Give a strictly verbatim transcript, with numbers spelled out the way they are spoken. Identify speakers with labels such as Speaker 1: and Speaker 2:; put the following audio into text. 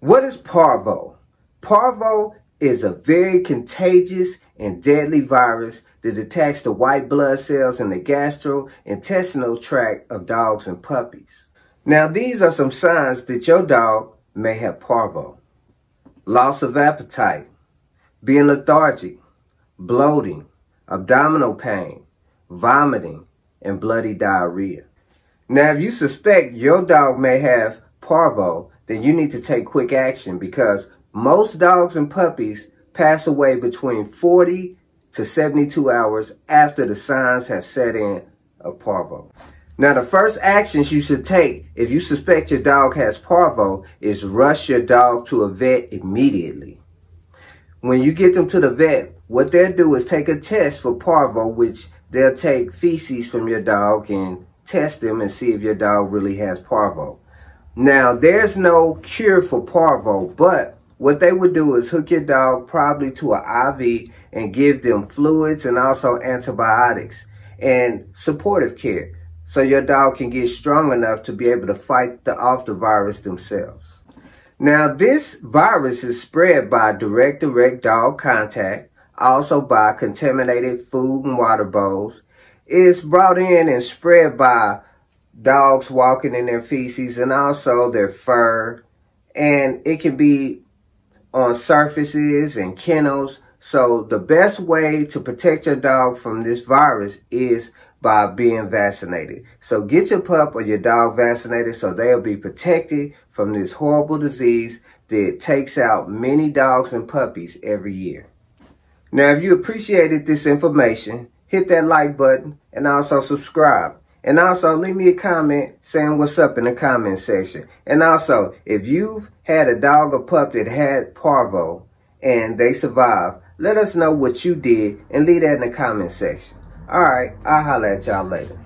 Speaker 1: What is Parvo? Parvo is a very contagious and deadly virus that attacks the white blood cells in the gastrointestinal tract of dogs and puppies. Now, these are some signs that your dog may have Parvo. Loss of appetite, being lethargic, bloating, abdominal pain, vomiting, and bloody diarrhea. Now, if you suspect your dog may have Parvo, then you need to take quick action because most dogs and puppies pass away between forty to seventy-two hours after the signs have set in of Parvo. Now, the first actions you should take if you suspect your dog has Parvo is rush your dog to a vet immediately. When you get them to the vet, what they'll do is take a test for Parvo, which they'll take feces from your dog and test them and see if your dog really has Parvo. Now, there's no cure for Parvo, but what they would do is hook your dog probably to an I V and give them fluids and also antibiotics and supportive care so your dog can get strong enough to be able to fight the, off the virus themselves. Now, this virus is spread by direct, direct dog contact, also by contaminated food and water bowls. It's brought in and spread by dogs walking in their feces and also their fur. And it can be on surfaces and kennels. So the best way to protect your dog from this virus is by being vaccinated. So get your pup or your dog vaccinated so they'll be protected from this horrible disease that takes out many dogs and puppies every year. Now, if you appreciated this information, hit that like button and also subscribe. And also leave me a comment saying what's up in the comment section. And also, if you've had a dog or pup that had Parvo and they survived, let us know what you did and leave that in the comment section. All right, I'll holler at y'all later.